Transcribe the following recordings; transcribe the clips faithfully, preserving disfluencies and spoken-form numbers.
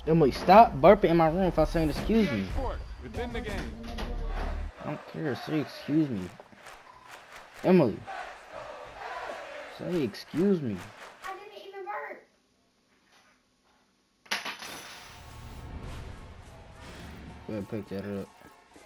Emily, stop burping in my room if I saying excuse me. Within the game. I don't care. Say excuse me. Emily. Say excuse me. I didn't even burp. Go ahead, pick that up.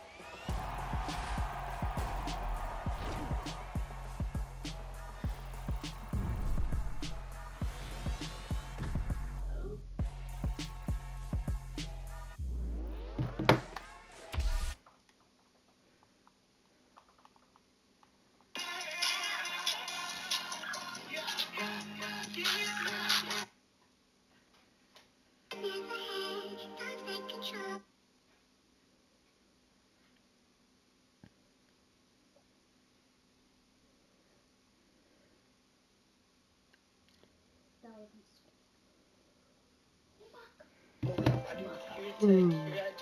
Mm.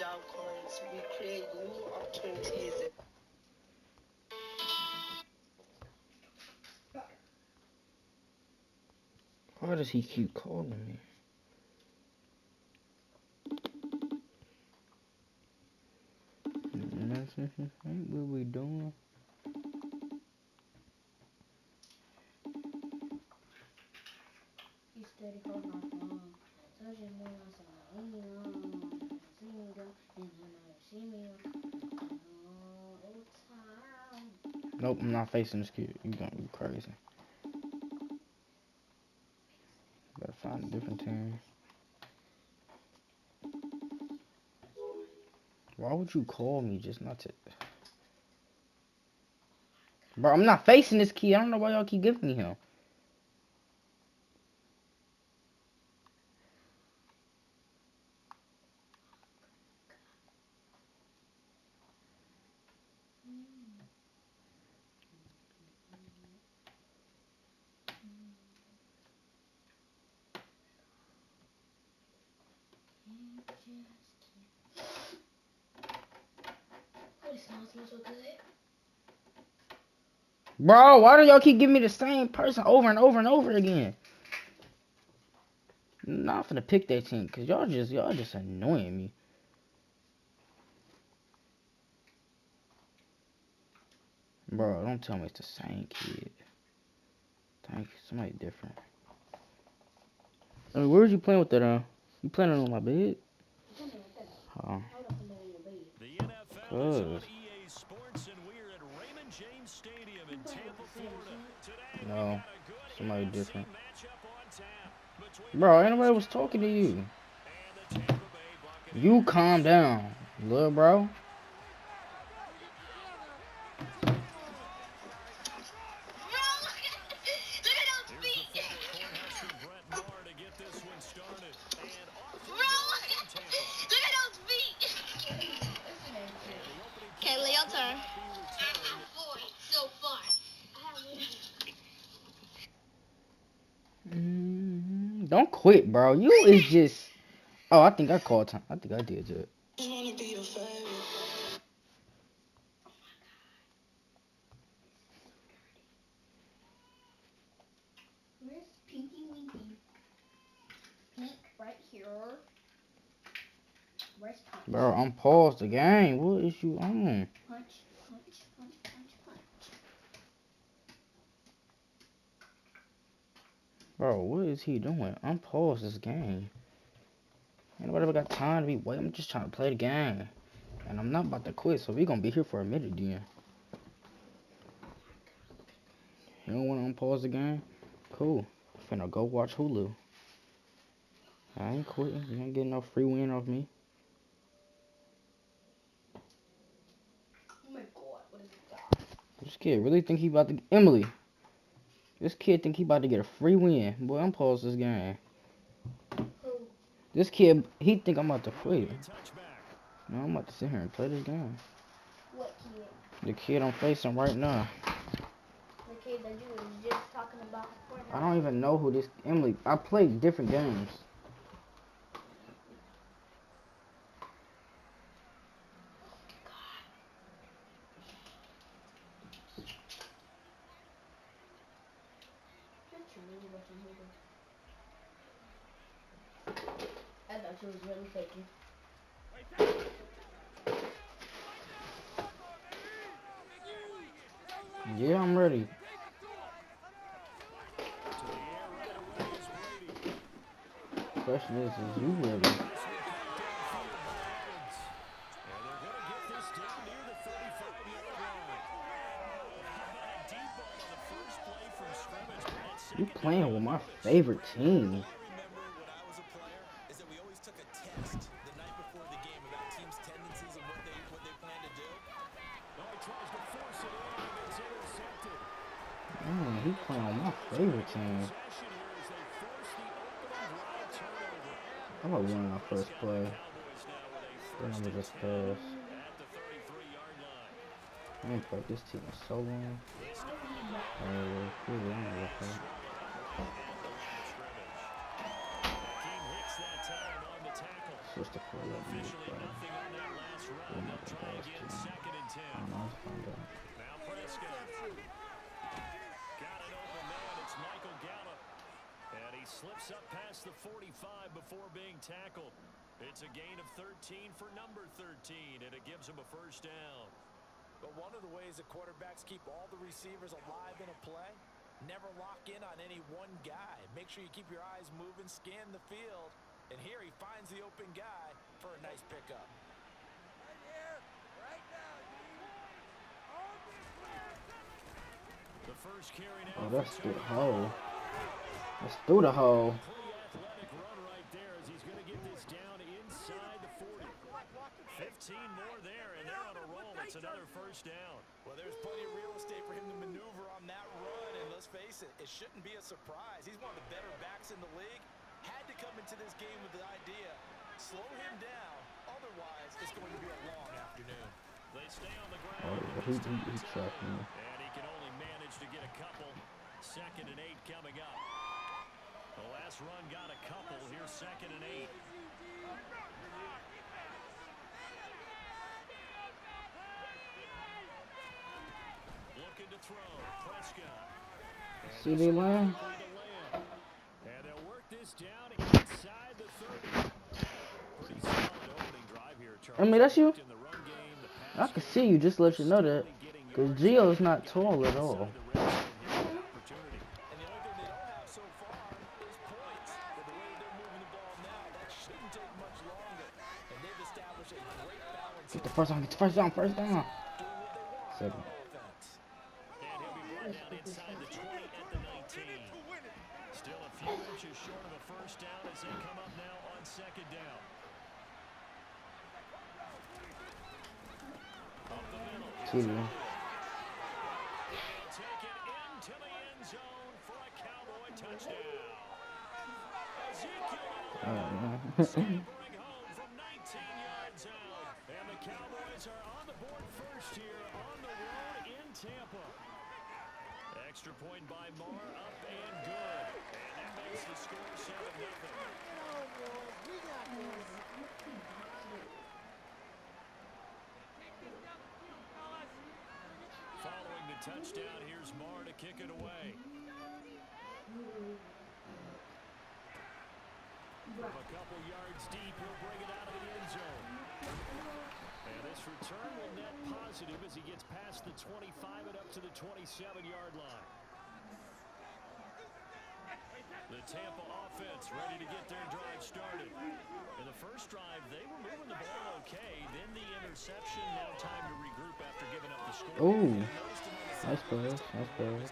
Why does he keep calling me? Ain't what we doing? You steady calling my phone. I told you more I said, leave me alone. See me go, and you never see me all time. Nope, I'm not facing this kid. You gonna be crazy. Gotta find a different team. Why would you call me just not to? Bro, I'm not facing this kid. I don't know why y'all keep giving me him. Bro, why do y'all keep giving me the same person over and over and over again? I'm not finna pick that team, cause y'all just y'all just annoying me. Bro, don't tell me it's the same kid. Thank you, somebody different. I mean, where was you playing with that on? You playing on my bed? Oh. Cause. No, somebody different. Bro, ain't nobody was talking to you. You calm down, little bro. Mm, don't quit, bro. You is just. Oh, I think I called time. I think I did it. Where's Pinky Winky? Pink right here. Where's Punch? Bro, I'm paused the game. What is you on? Punch, punch, punch, punch, punch. Bro, what is he doing? I'm paused this game. Ain't nobody ever got time to be waiting. I'm just trying to play the game. And I'm not about to quit, so we gonna be here for a minute then. You don't wanna unpause the game? Cool. Finna go watch Hulu. I ain't quitting. You ain't getting no free win off me. Oh my god, what is that? This kid really think he about to... Emily. This kid think he about to get a free win. Boy, unpause this game. Who? This kid, he think I'm about to quit. No, I'm about to sit here and play this game. What kid? The kid I'm facing right now. The kid that you was just talking about before. I don't even know who this... Emily, I played different games. I thought thought you was really faking. Yeah, I'm ready. Question is, is you ready? You playing with my favorite team. Man, he playing on my favorite team. I'm gonna win our first play. Then I'm gonna just pass. I ain't played this team in so long. Uh, pretty long, I think. Switch the play up and play. We're not the best team. I don't know, let's find out. Slips up past the forty-five before being tackled. It's a gain of thirteen for number thirteen, and it gives him a first down. But one of the ways that quarterbacks keep all the receivers alive in a play, never lock in on any one guy. Make sure you keep your eyes moving, scan the field, and here he finds the open guy for a nice pickup. Right here, right now, the first carry now. Oh, that's the hole. Let's do the hole. Athletic run right there as he's going to get this down inside the forty. fifteen more there, and they're on a roll. It's another first down. Well, there's plenty of real estate for him to maneuver on that run, and let's face it, it shouldn't be a surprise. He's one of the better backs in the league. Had to come into this game with the idea, slow him down, otherwise it's going to be a long afternoon. They stay on the ground. Oh, he, he, he trapped me. And he can only manage to get a couple. Second and eight coming up. The last run got a couple. Here's second and eight. Looking to throw. Prescott. C D Lamb. And they'll work this down inside the thirty. Pretty solid opening drive here, Charles. I mean, that's you. In the run game, the pass I can see you, just to let you know that. Because Gio's not tall at all. Get the first down, get the first down, first down. Second. And he'll be brought down inside the twenty at the nineteen. Still a few inches short of a first down as they come up now on second down. Up the middle. See you. Take it into the end zone for a Cowboy touchdown. Ezekiel scampering home from nineteen yards out. And the Cowboys are on the board first here on the road in Tampa. Extra point by Marr, up and good. And that makes the score seven nothing. Following the touchdown, here's Marr to kick it away. From a couple yards deep, he'll bring it out of the end zone. And this return will net positive as he gets past the twenty-five and up to the twenty-seven yard line. The Tampa offense ready to get their drive started. In the first drive, they were moving the ball okay. Then the interception. Now time to regroup after giving up the score. Ooh. Nice pass, nice pass.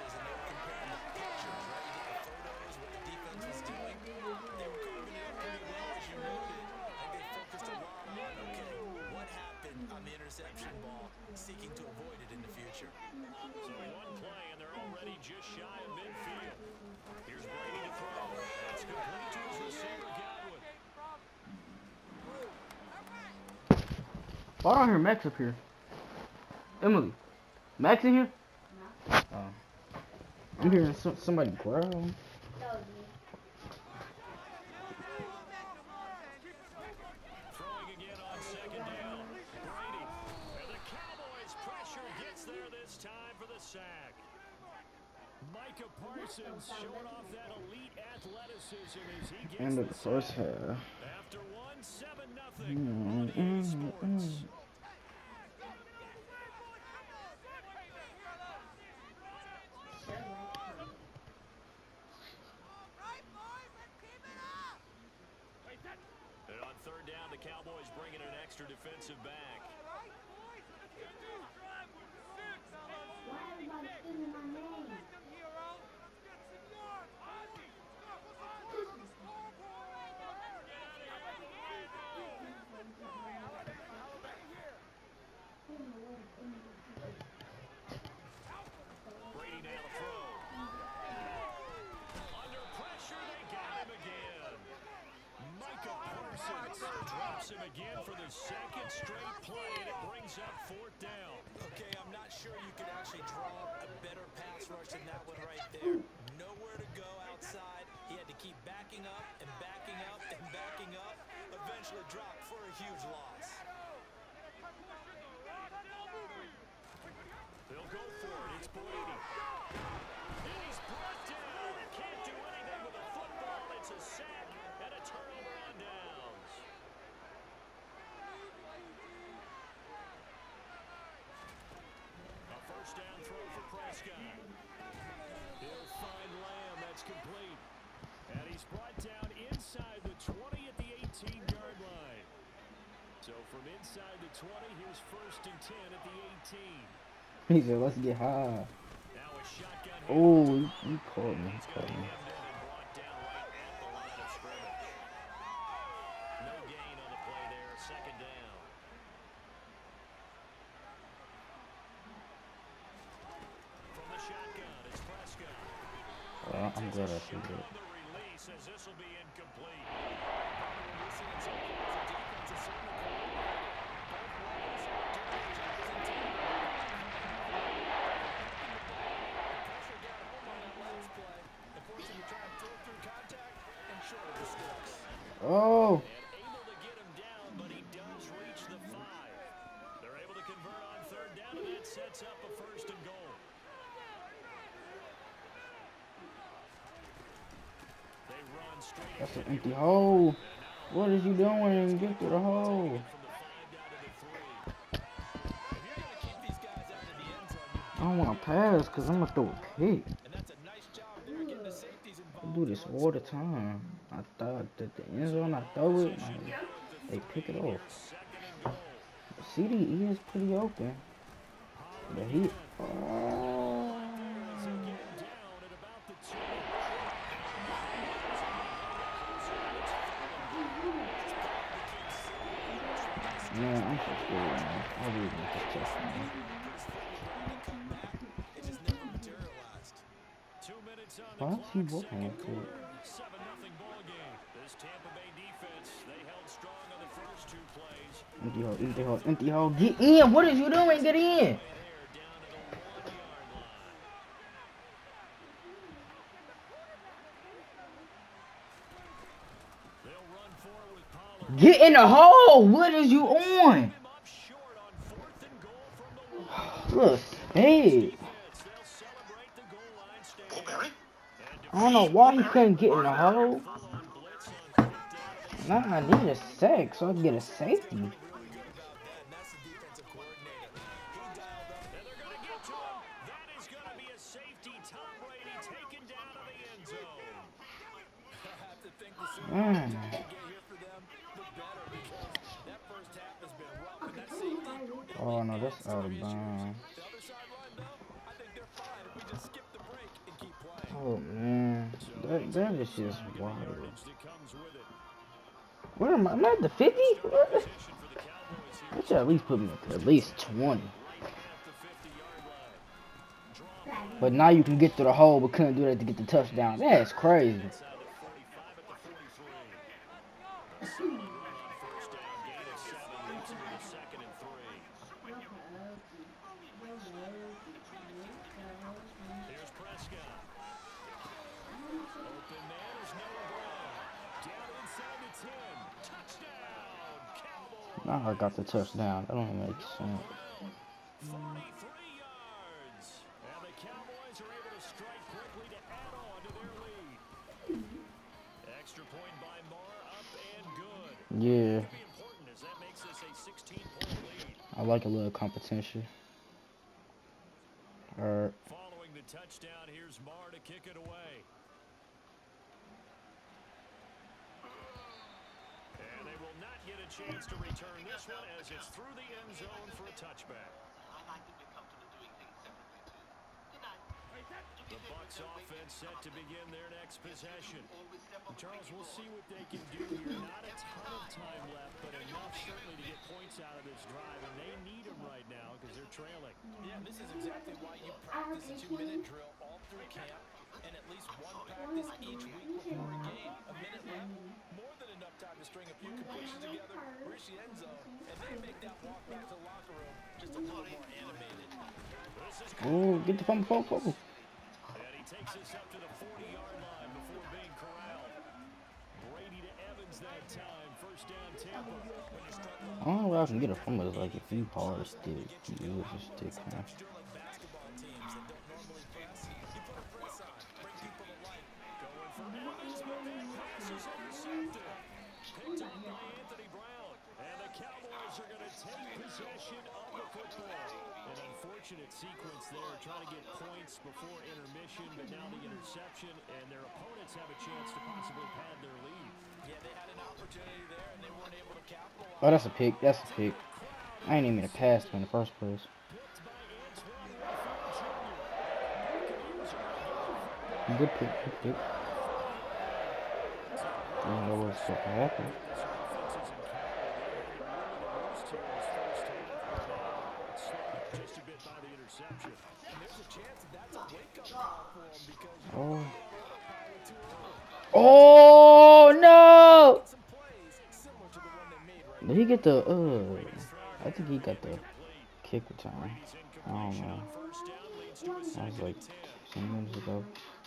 Interception ball, seeking to avoid it in the future. So one play, and they're already just shy of midfield. Here's Brady to throw. That's complete to his receiver, Godwin. Why don't I hear Max up here? Emily, Max in here? No. Oh. I'm hearing some, somebody growl. That was me. Throwing again on second down. Brady. And the Cowboys pressure gets there this time for the sack. Micah Parsons showing off that elite athleticism as he gets End of the the first sack. half. After Mm, on E A mm, Sports. mm. So like, Right, boys, let's keep it up. And on third down, the Cowboys bring in an extra defensive back. Right, boys, let's get this drive with the six, fellas. why everybody stealing my name? Them hero. Let's get some yards, Ozzy. Stop us on the scoreboard. Get out of here. Brady now to throw. Under pressure, they got him again. Micah Parsons drops him again for the second straight play, and it brings up fourth down. Okay, I'm not sure you could actually draw a better pass rush than that one right there. Nowhere to go outside. He had to keep backing up and backing up and backing up. Eventually dropped for a huge loss. They'll go for it. It's Brady. And he's brought down. Can't do anything with the football. It's a sack and a turnover on downs. A first down throw for Prescott. He'll find Lamb. That's complete. And he's brought down inside the twenty at the eighteen-yard line. So from inside the twenty, here's first and ten at the eighteen. He said, let's get high. Now a shotgun. Oh, he, he caught me. He He's caught got me. hemmed in and brought down right at the line of scrimmage. No gain on the play there. Second down. From the shotgun, it's Prescott. Well, I'm glad I Takes a see shot that. on the release as this will be incomplete. Oh, And able to get him down, but he does reach the five. They're able to convert on third down, and that sets up a first and goal. They run straight that's an ahead empty here. hole. What is you doing? Get through the hole. From the five down to the three. If you're going to keep these guys out of the end zone, you I don't want to pass because I'm going to throw a pick. and that's a nice job there getting the safeties I involved. do this all the time. I thought that the end zone, I throw it, and they pick it off. Second and goal. C D E is pretty open. But he. Oh. So getting down at about the two. Man, I'm so scared, man. I really want this touchdown. It just never materialized. Two minutes on the Why is he clock, walking second like quarter. that? seven nothing ball game. This Tampa Bay defense, they held strong on the first two plays. Empty hole, empty hole, empty hole. Get in! What is you doing? Get in! They're down to the one-yard line. They'll run forward with Pollard. Get in the hole! What is you on? Him up short on fourth and goal from the one. Look, hey. Defense, they'll celebrate the goal line stand. I don't know why he couldn't get in the hole. Full-on blitz on fifth down. Now I need a sack so I can get a safety. Really good about that, and that's the defensive coordinator. He dialed up. And they're going to get to him. That is going to be a safety. Tom Brady taken down to the end zone. I have to think the sooner Mm. we get here for them, the better, because that first half has been rough. And that safety, Oh no, that's out of bounds. the other sideline, though, I think they're fine if we just skip the break and keep playing. Oh man, that that is just wild. Yardage that comes with it. Where am I? I'm at the fifty. What? Position for the Cowboys here. That should at least put me at least twenty. Right at the fifty-yard line. Draw But now you can get through the hole, but couldn't do that to get the touchdown. That's crazy. inside the forty-five at the forty-three. Solid move on first down. Gain of seven leads him to the second and three. Here's Prescott. Open man is Noah Brown. Down inside the ten. Touchdown, Cowboys. Now I got the touchdown. That don't make sense. forty-three yards. And the Cowboys are able to strike quickly to add on to their lead. Extra point by Moore, up and good. Yeah. Could be important as sixteen-point lead. I like a little competition. Or Following the touchdown, here's Marr to kick it away. And they will not get a chance to return this one as it's through the end zone for a touchback. The Bucs offense set to begin their next possession. Charles, we'll see what they can do here. Not a ton of time left, but enough certainly to get points out of this drive, and they need them right now because they're trailing. Yeah, this is exactly why you practice a two-minute drill all through camp, and at least one practice each week before a game. A minute left, more than enough time to string a few completions together, reach the end zone, and then make that walk back to the locker room just a little more animated. oh, get the fumble, fumble, fumble. And he takes us up to the forty-yard line before being corralled. Brady to Evans that time. First down, Tampa. I don't know where I can get a fumble. It's like if you hard stick, you use a stick, man. Like basketball teams that don't normally pass, you put a press on, bring people to life. Going for Evans, but that pass is intercepted. Picked up by Anthony Brown. And the Cowboys are going to take possession of the football. An unfortunate sequence there, trying to get points before intermission, but now the interception, and their opponents have a chance to possibly pad their lead. Yeah, they had an opportunity there, and they weren't able to capitalize. Oh, that's a pick. That's a pick. I ain't even mean to pass him in the first place. Picked by Antoine Winfield Junior Buccaneers are going to go for Good pick. Good pick. I don't know what's supposed to happen. this offense is in Cowboy. They really the worst here is first half. Slowed just a bit by the interception. And there's a chance that that's a wake-up call for them because you Oh. don't autopilot too early. Oh no! Some plays similar to the one they made right Did he get the? Uh, I think he got the kick return. I don't know. First down leads to a That was second like and ten. ten minutes ago.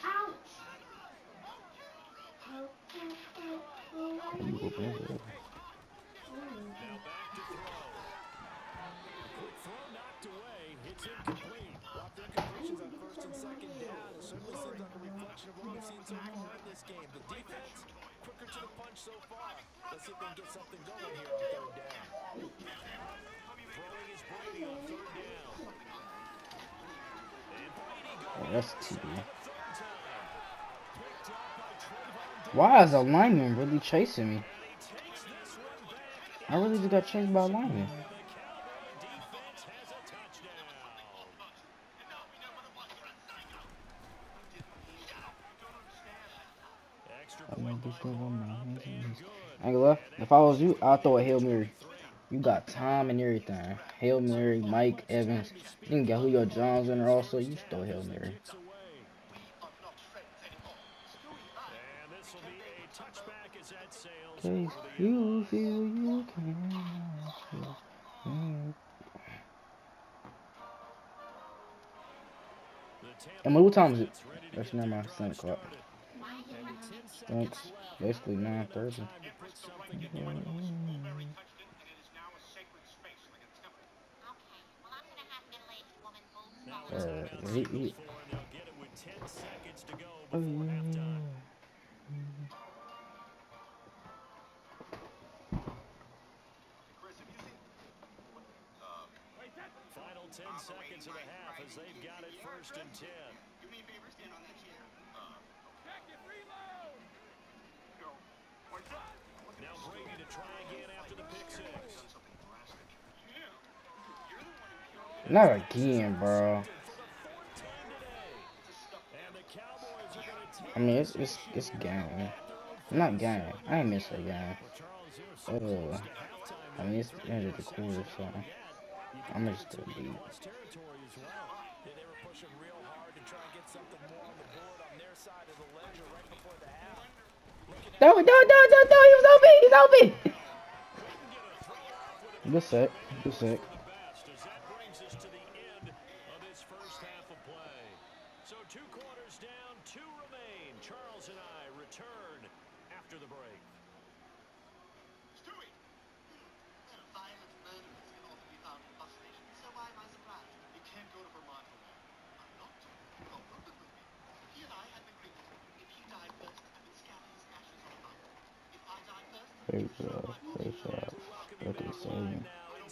You go back there. Now back to throw. Quick throw knocked away. It's incomplete. While their completions on first and second down, it certainly seems like a reflection of what we've seen so far in this game. The defense, quicker to the punch so far. Let's see if they can get something going here on third down. Throwing is Brady on third down. And Brady Oh, going that's T V. the third time. Picked up by Trayvon. Why is a lineman really chasing me? And he takes this one back. I really just got chased by a lineman. The Cowboy defense has a touchdown. Extra I point might be by still on my Moore, up hands and and knees. good. I ain't gonna lie. If I was you, I'll throw a Hail Mary. You got time and everything. Hail Mary, Mike Evans. You can get Julio Jones in there also. You just throw a Hail Mary. Kicks away. And this will be a touchback as that sails Case over the you end line. feel you can. Mm. The Tampa Emily, what time is it? offense ready to That's get not their my drive seven o'clock. started. And with ten Thanks. seconds left, Basically they've nine got thirty. time to put something Very together. touched it, and it is now a sacred space like a temple. Okay, well, I'm gonna have middle-aged woman bull Now follow. a Uh, timeout he- signals he- for him. They'll get it with ten seconds to go Oh, before halftime. Chris, have you seen what, uh, Final ten seconds of the half as they've got it first and ten. do me a favor, stand on that chair. Uh, Jacket, reload! Go. What's that? Now Brady to try again after the pick six. Done something drastic. Yeah. You're the one who killed Not again, bro. And the Cowboys are going to take I mean, it's it's it's game. Not game. I ain't miss a game. Uh, I mean, it's the end of the quarter, so I'm gonna still beat. territory as well. Yeah, they were pushing real hard to try and get something more on the board on their side of the ledger right before the half. Looking at No, no, no, no, no, he was open, he's open. Good set, good set. The best as that brings us to the end of this first half of play. So two quarters down, two remain. Charles and I return after the break. Stewie! Violent murderers can often be found in bus stations, so why am I surprised? You can't go to Vermont for that. I'm not. Oh, look with me. He and I had an agreement. If he died first, I would scatter his ashes on a mountain. If I die first, Great job, great job. Look at the same. Now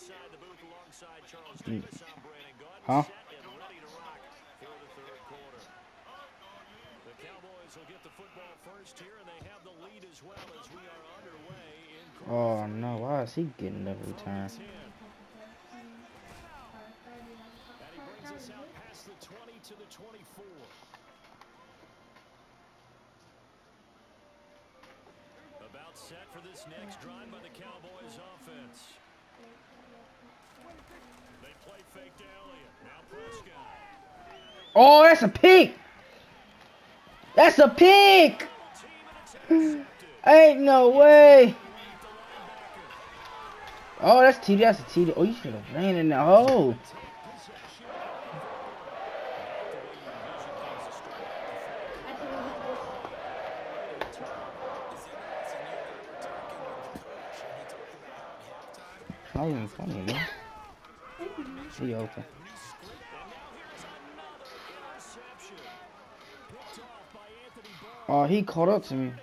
Charles Mm. Davis on Brandon Gaudin, Huh? set and ready to rock for the third quarter. The Cowboys will get the football first here, and they have the lead as well as we are underway in quarter Oh three. no, why is he getting every From time? the ten. And he brings us out past the twenty to the twenty-four. About set for this next drive by the Cowboys offense. They play fake to Elliott. Now Prescott. Oh, that's a pick. That's a pick. Team and it's intercepted. Ain't no way. Oh, that's T D. That's a T D. Oh, you should have ran in the hole. Not even funny, man. He open. Oh, he caught up to me.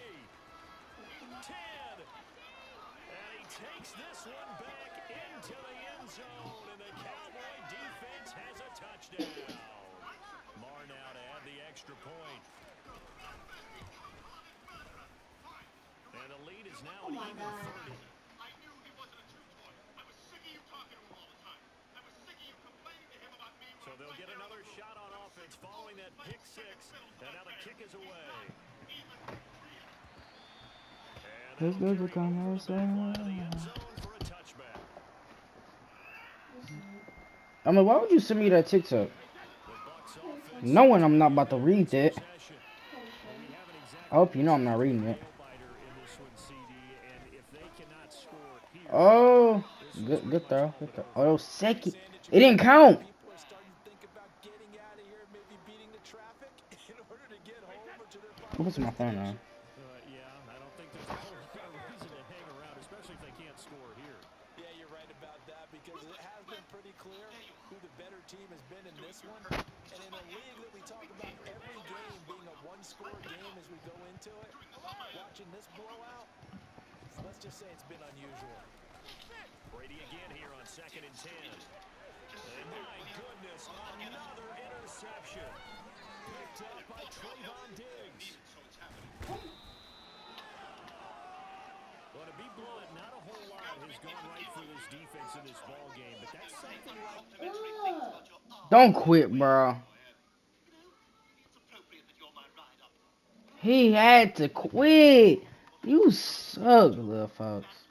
Oh my God. I knew he wasn't a true toy. I was sick of you talking to him all the time. I was sick of you complaining to him about me. So they'll get another shot on offense following that pick six. And now the kick is away. Let's go to commercial. I mean, why would you send me that TikTok? Knowing I'm not about to read that. I hope you know I'm not reading it. Oh, good, good throw. Good throw. Oh, second. It didn't count. People are starting to think about getting out of here, maybe beating the traffic in order to get home or to their What's my phone on? Uh, yeah, I don't think there's a whole lot of reason to hang around, especially if they can't score here. Yeah, you're right about that because it has been pretty clear who the better team has been in this one. And in a league that we talk about every game being a one-score game as we go into it, watching this blowout, let's just say it's been unusual. Brady again here on second and ten. And my goodness, another interception. Picked up by Trayvon Diggs. Well, to be blunt, not a whole lot has gone right for this defense in this ball game, but that's something like Don't quit, bro. It's appropriate that you're my ride up. He had to quit. You suck, little folks.